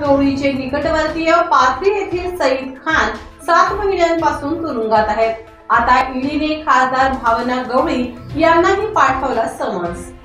गवळीचे निकटवर्तीय पाथरी येथील सईद खान 7 महिन्यांपासून तुरुंगात आहेत। आता ईडीने खासदार भावना गवळी यांनाही पाठवला समन्स।